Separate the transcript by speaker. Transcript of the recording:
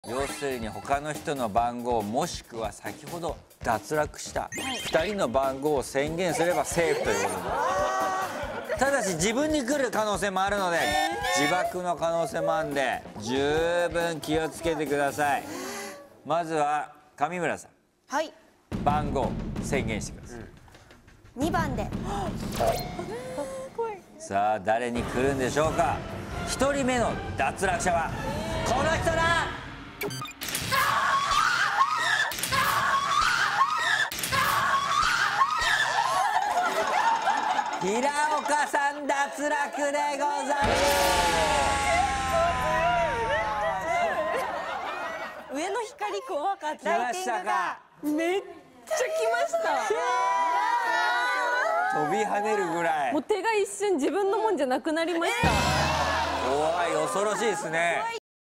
Speaker 1: 要するに他の人の番号もしくは先ほど脱落した2人の番号を宣言すればセーフということで、ただし自分に来る可能性もあるので自爆の可能性もあるんで十分気をつけてください。まずは上村さん、
Speaker 2: はい、
Speaker 1: 番号宣言してください。
Speaker 2: 2番で。
Speaker 1: さあ誰に来るんでしょうか。1人目の脱落者はこの人だ。平岡さん脱落でございます。
Speaker 2: 上の光怖かった。
Speaker 1: 来ましたか。
Speaker 3: めっちゃ来ました。
Speaker 1: 飛び跳ねるぐらい。
Speaker 3: もう手が一瞬自分のもんじゃなくなりました。
Speaker 1: 怖い、恐ろしいですね。